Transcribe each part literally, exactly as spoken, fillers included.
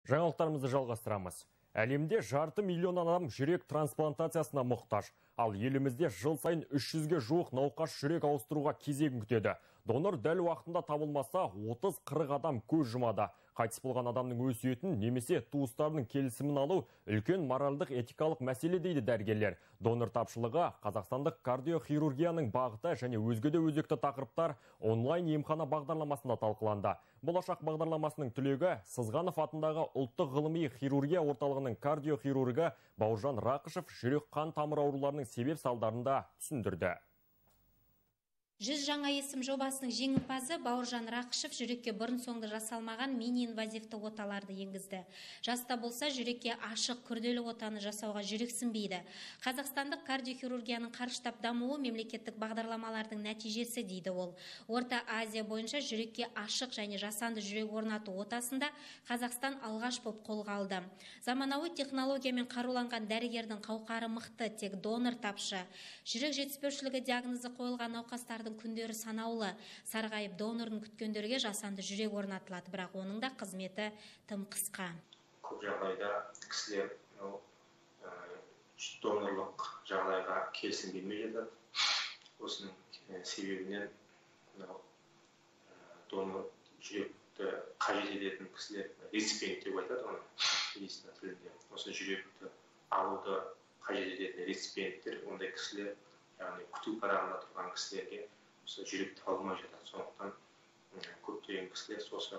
Жаңалықтарымызды жалғастырамыз. Әлемде жарты миллион адам жүрек трансплантациясына мұқтаж. Ал елімізде жыл сайын үш жүзге жуық науқас жүрек ауыстыруға кезегін күтеді. Донор дәл уақытында табылмаса, отыз қырық адам көз жұмады. Қайтыс болған адамның өсиетін немесе туыстарының келісімін алу үлкен моральдық этикалық мәселе дейді дәрігерлер. Донор тапшылығы қазақстандық кардиохирургияның бағыты және өзге де өзекті тақырыптар онлайн емхана бағдарламасында талқыланды. Болашақ бағдарламасының түлегі Сызғанов атындағы ұлттық ғылыми хирургия орталығының кардиохирургы Бауыржан Рақышев жүрек қан тамыр ауруларының себеп салдарында түсіндірді. жүз жаңа есім жобасының жеңімпазы Бауыржан Рақышев жүрекке бұрын соңды жасалмаған мини-инвазивті оталарды енгізді. Жаста болса жүрекке ашық күрделі отаны жасауға жүрексінбейді. Қазақстандық кардиохирургияның қарыштап дамуы мемлекеттік бағдарламалардың нәтижесі дейді ол. Орта Азия бойынша жүрекке ашық және жасанды жүрек орнату отасында Қазақстан алғаш боп қолға алды. Заманауи технологиямен қаруланған дәрігердің қауқары мықты, тек донор тапшы. Жүрек жетіспеушілігі диагнозы қойылған науқастарды күндері санаулы. Сарғайып донорын күткендерге жасанды жүрек орнатылады, бірақ оның да қызметі тым қысқа. Көп жағдайда кісілер донорлық жағдайға келісім бермей жатады. Осының себебінен донор жүректі қажет ететін кісілер реципиент деп айтады оны медицина тілінде. Осы жүректі алуды қажет ететін реципиенттер, ондай кісілер, яғни күту парағында тұрған кісілерге жүректі алмай жатады. Сондықтан көптеген кісілер сосы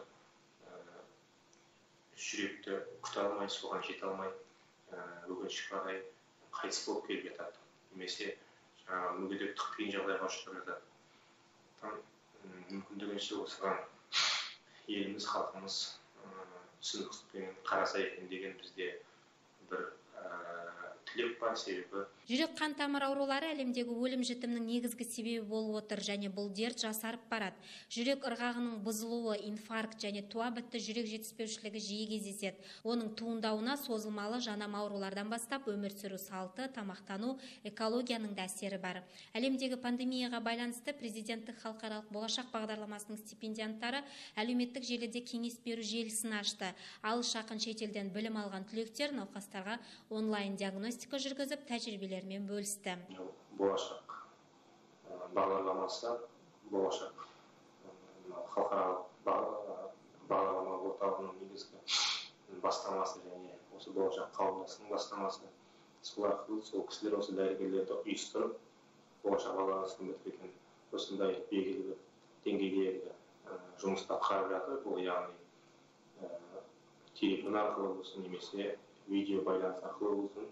жүректі күте алмай, соған жете алмай, өкінішке қарай қайтыс болып келіп жатады. Немесе мүгедектік қиын жағдайға ұшырап жатады. Мүмкіндігінше осыған еліміз, халқымыз түсіністікпен қараса екен деген бізде бір тілек бар. Себебі жүрек қан тамыр аурулары әлемдегі өлім жітімнің негізгі себебі болып отыр және бұл дерт жасарып барады. Жүрек ырғағының бұзылуы, инфаркт және туа бітті жүрек жетіспеушілігі жиі кездеседі. Оның туындауына созылмалы жанама аурулардан бастап өмір сүру салты, тамақтану, экологияның да әсері бар. Әлемдегі пандемияға байланысты президенттік халықаралық болашақ бағдарламасының стипендианттары әлеуметтік желіде кеңес беру желісін ашты. Алыс жақын шетелден білім алған түлектер науқастарға онлайн диагностика жүргізіп тәжірибелермен бөлісті. Болашақ бағдарламасы, болашақ халықаралық бағдарлама орталығының негізгі бастамасы және осы болашақ қауымдастығының бастамасы. Сол арқылы сол кісілер осы дәрігерлерді ұйыстырып, болашақ бағдарламасын бітірген осындай белгілі деңгейдегі жұмысты атқарып жатыр. Бұл яғни телефон арқылы болсын, немесе видео байланыс арқылы болсын,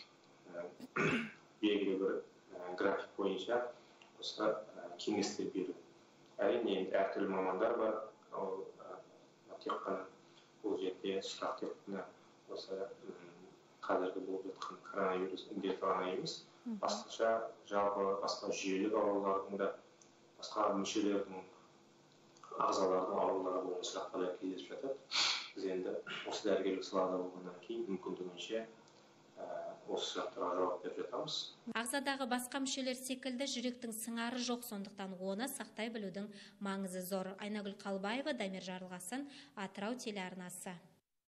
белгілі бір график бойынша осы кеңестер беру. Әрине әртүрлі мамандар бар. Тек қана бұл жерде сұрақ тек қана осы қазіргі болып жатқан коронавирус індеті ғана емес, басқаша жалпы басқа жүйелік аурулардың да, басқа мүшелердің, ағзалардың аурулары болған сұрақтар кездесіп жатады. Біз енді осы дәрігерлік салада болғаннан кейін мүмкіндігінше осы сұрақтарға жауап беріп жатамыз. Ағзадағы басқа мүшелер секілді жүректің сыңары жоқ, сондықтан оны сақтай білудің маңызы зор. Айнагүл Қалбаева, Дамир Жарылғасын, Атырау телеарнасы.